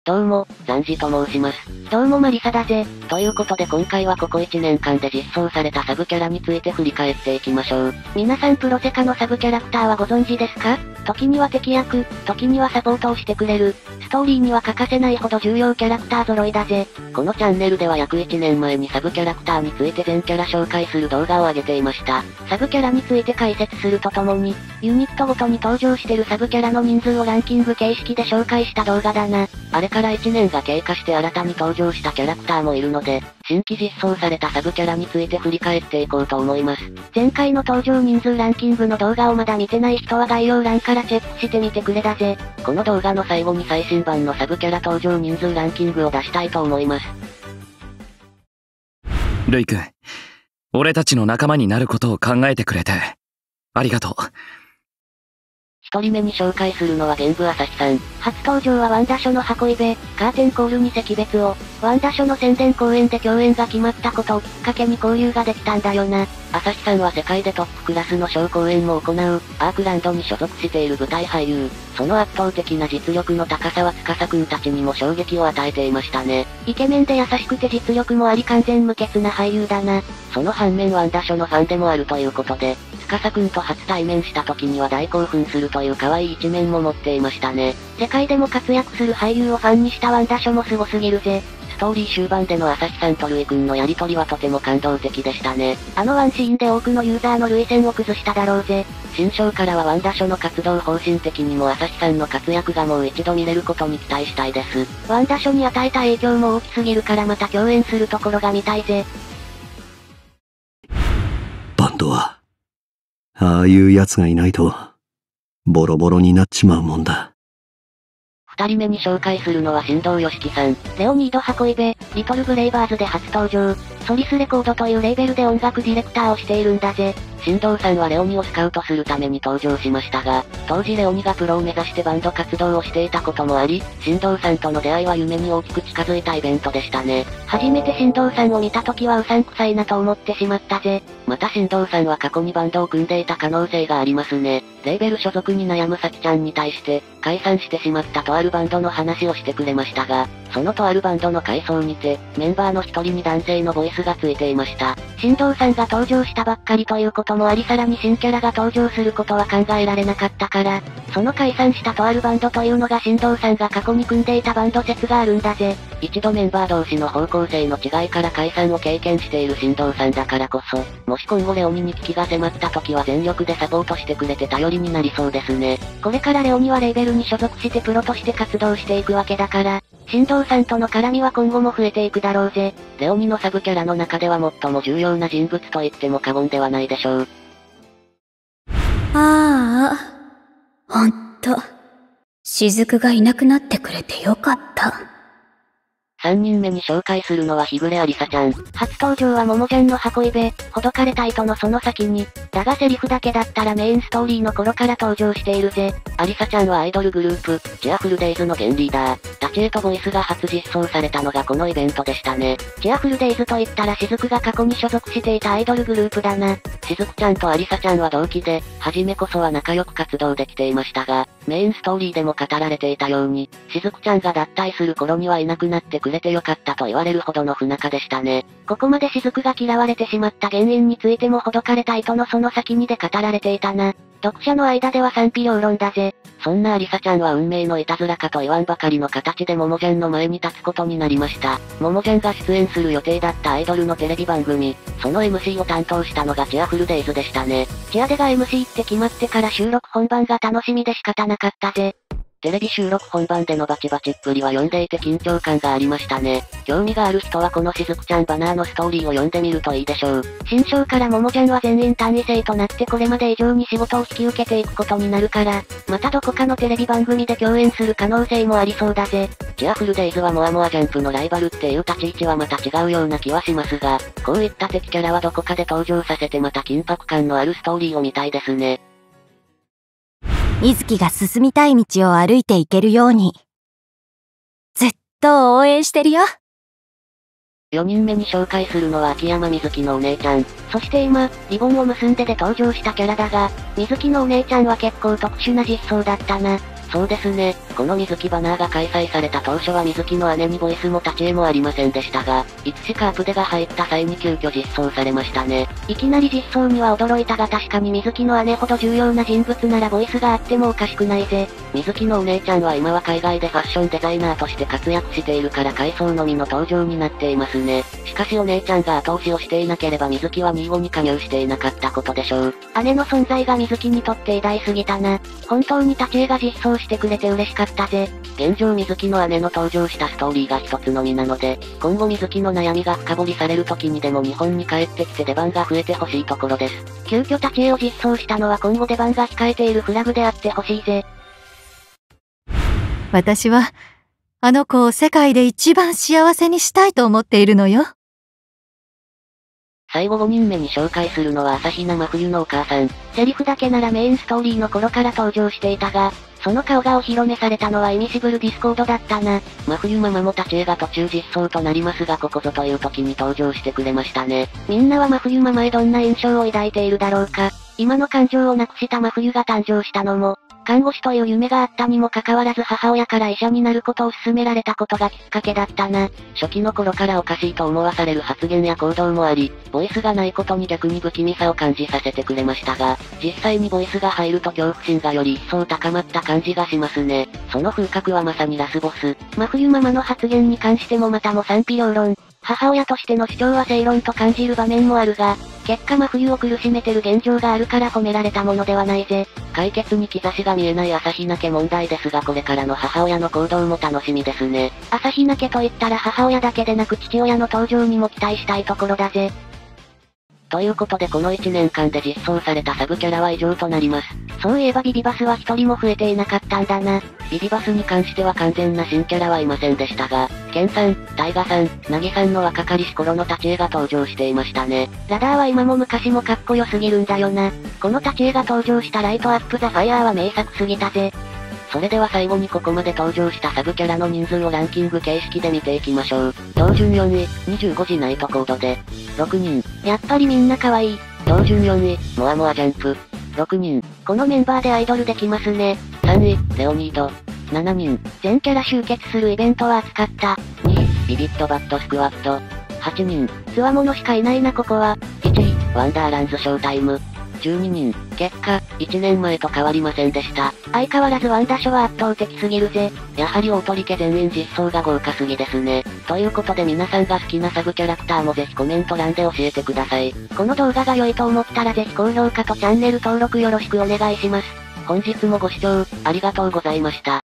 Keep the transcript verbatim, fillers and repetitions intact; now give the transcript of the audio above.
どうも、ザンジと申します。 どうもマリサだぜ。 ということで今回はここいちねんかんで実装されたサブキャラについて振り返っていきましょう。 皆さんプロセカのサブキャラクターはご存知ですか？時には敵役、時にはサポートをしてくれる、ストーリーには欠かせないほど重要キャラクター揃いだぜ。 このチャンネルでは約いちねんまえにサブキャラクターについて全キャラ紹介する動画を上げていました。 サブキャラについて解説するとともに、ユニットごとに登場してるサブキャラの人数をランキング形式で紹介した動画だな。 あれからいちねんが経過して新たに登場したキャラクターもいるので、新規実装されたサブキャラについて振り返っていこうと思います。 前回の登場人数ランキングの動画をまだ見てない人は概要欄からチェックしてみてくれだぜ。 この動画の最後に最新版のサブキャラ登場人数ランキングを出したいと思います。 ルイ君、俺たちの仲間になることを考えてくれて、ありがとう。 一人目に紹介するのは玄武朝日さん。 初登場はワンダ署の箱イベ、カーテンコールに惜別を、ワンダ署の宣伝公演で共演が決まったことをきっかけに交流ができたんだよな。 朝日さんは世界でトップクラスのショー公演も行う、アークランドに所属している舞台俳優。その圧倒的な実力の高さは司くんたちにも衝撃を与えていましたね。 イケメンで優しくて実力もあり完全無欠な俳優だな。 その反面ワンダ署のファンでもあるということで、司くんと初対面した時には大興奮するという可愛い一面も持っていましたね。 世界でも活躍する俳優をファンにしたワンダ署も凄すぎるぜ。 ストーリー終盤での朝日さんとルイくんのやりとりはとても感動的でしたね。 あのワンシーンで多くのユーザーの涙腺を崩しただろうぜ。 新章からはワンダ署の活動方針的にも朝日さんの活躍がもう一度見れることに期待したいです。 ワンダ署に与えた影響も大きすぎるからまた共演するところが見たいぜ。 バンドは、ああいう奴がいないと、ボロボロになっちまうもんだ。 二人目に紹介するのは新藤義樹さん。 レオニード箱イベ、リトルブレイバーズで初登場。ソリスレコードというレーベルで音楽ディレクターをしているんだぜ。 新藤さんはレオニをスカウトするために登場しましたが、当時レオニがプロを目指してバンド活動をしていたこともあり、新藤さんとの出会いは夢に大きく近づいたイベントでしたね。 初めて新藤さんを見た時はうさんくさいなと思ってしまったぜ。 また新藤さんは過去にバンドを組んでいた可能性がありますね。レーベル所属に悩むさきちゃんに対して、解散してしまったとあるバンドの話をしてくれましたが、そのとあるバンドの回想にて、メンバーの一人に男性のボイスがついていました。 新藤さんが登場したばっかりということもありさらに新キャラが登場することは考えられなかったから、その解散したとあるバンドというのが新藤さんが過去に組んでいたバンド説があるんだぜ。 一度メンバー同士の方向性の違いから解散を経験している新藤さんだからこそ、もし今後レオニに危機が迫った時は全力でサポートしてくれて頼りになりそうですね。 これからレオニはレーベルに所属してプロとして活動していくわけだから、新藤さんとの絡みは今後も増えていくだろうぜ。 レオニのサブキャラの中では最も重要な人物と言っても過言ではないでしょう。 ああ、ほんと、雫がいなくなってくれてよかった。 三人目に紹介するのは日暮ありさちゃん。 初登場はももちゃんの箱イベ、ほどかれた糸のその先に、だがセリフだけだったらメインストーリーの頃から登場しているぜ。 ありさちゃんはアイドルグループ、チアフルデイズの現リーダー、タチエとボイスが初実装されたのがこのイベントでしたね。 チアフルデイズと言ったら雫が過去に所属していたアイドルグループだな。 雫ちゃんとありさちゃんは同期で、初めこそは仲良く活動できていましたが、メインストーリーでも語られていたように、雫ちゃんが脱退する頃にはいなくなってくれてよかったと言われるほどの不仲でしたね。 ここまで雫が嫌われてしまった原因についてもほどかれた糸のその先にで語られていたな。読者の間では賛否両論だぜ。 そんなありさちゃんは運命のいたずらかと言わんばかりの形でももじゃんの前に立つことになりました。ももじゃんが出演する予定だったアイドルのテレビ番組、その エムシー を担当したのがチアフルデイズでしたね。 チアデが エムシー って決まってから収録本番が楽しみで仕方なかったぜ。 テレビ収録本番でのバチバチっぷりは読んでいて緊張感がありましたね。興味がある人はこのしずくちゃんバナーのストーリーを読んでみるといいでしょう。 新章からももちゃんは全員単位制となってこれまで以上に仕事を引き受けていくことになるから、またどこかのテレビ番組で共演する可能性もありそうだぜ。 チアフルデイズはモアモアジャンプのライバルっていう立ち位置はまた違うような気はしますが、こういった敵キャラはどこかで登場させてまた緊迫感のあるストーリーを見たいですね。 水木が進みたい道を歩いていけるように、ずっと応援してるよ。 よにんめに紹介するのは秋山みずきのお姉ちゃん。 そして今、リボンを結んでで登場したキャラだが、みずきのお姉ちゃんは結構特殊な実装だったな。 そうですね。この水木バナーが開催された当初は水木の姉にボイスも立ち絵もありませんでしたが、いつしかアプデが入った際に急遽実装されましたね。 いきなり実装には驚いたが確かに水木の姉ほど重要な人物ならボイスがあってもおかしくないぜ。 水木のお姉ちゃんは今は海外でファッションデザイナーとして活躍しているから回想のみの登場になっていますね。しかしお姉ちゃんが後押しをしていなければ水木はミーゴに加入していなかったことでしょう。 姉の存在が水木にとって偉大すぎたな。本当に立ち絵が実装してくれて嬉しかったぜ。 現状水木の姉の登場したストーリーが一つのみなので、今後水木の悩みが深掘りされる時にでも日本に帰ってきて出番が増えてほしいところです。 急遽立ち絵を実装したのは今後出番が控えているフラグであってほしいぜ。 私は、あの子を世界で一番幸せにしたいと思っているのよ。 最後ごにんめに紹介するのは朝比奈真冬のお母さん。 セリフだけならメインストーリーの頃から登場していたが、その顔がお披露目されたのはイミシブルディスコードだったな。 真冬ママも立ち絵が途中実装となりますがここぞという時に登場してくれましたね。 みんなは真冬ママへどんな印象を抱いているだろうか。今の感情をなくした真冬が誕生したのも、看護師という夢があったにもかかわらず母親から医者になることを勧められたことがきっかけだったな。 初期の頃からおかしいと思わされる発言や行動もあり、ボイスがないことに逆に不気味さを感じさせてくれましたが、実際にボイスが入ると恐怖心がより一層高まった感じがしますね。その風格はまさにラスボス。 真冬ママの発言に関してもまたも賛否両論。母親としての主張は正論と感じる場面もあるが、結果真冬を苦しめてる現状があるから褒められたものではないぜ。 解決に兆しが見えない朝日奈家問題ですがこれからの母親の行動も楽しみですね。 朝日奈家と言ったら母親だけでなく父親の登場にも期待したいところだぜ。 ということでこのいちねんかんで実装されたサブキャラは以上となります。 そういえばビビバスは一人も増えていなかったんだな。 ビビバスに関しては完全な新キャラはいませんでしたが、ケンさん、タイガさん、ナギさんの若かりし頃の立ち絵が登場していましたね。 ラダーは今も昔もかっこよすぎるんだよな。この立ち絵が登場したライトアップザファイヤーは名作すぎたぜ。 それでは最後にここまで登場したサブキャラの人数をランキング形式で見ていきましょう。標準よんい、にじゅうごじナイトコードで、ろくにん。 やっぱりみんな可愛い。 標準よんい、モアモアジャンプ、ろくにん。 このメンバーでアイドルできますね。 さんい、レオニード、しちにん。 全キャラ集結するイベントは熱かった。 にい、ビビットバットスクワット、はちにん。 つわものしかいないなここは。 いちい、ワンダーランズショータイム、じゅうににん。結果、いちねんまえと変わりませんでした。 相変わらずワンダショは圧倒的すぎるぜ。 やはり大鳥家全員実装が豪華すぎですね。ということで皆さんが好きなサブキャラクターもぜひコメント欄で教えてください。 この動画が良いと思ったらぜひ高評価とチャンネル登録よろしくお願いします。 本日もご視聴、ありがとうございました。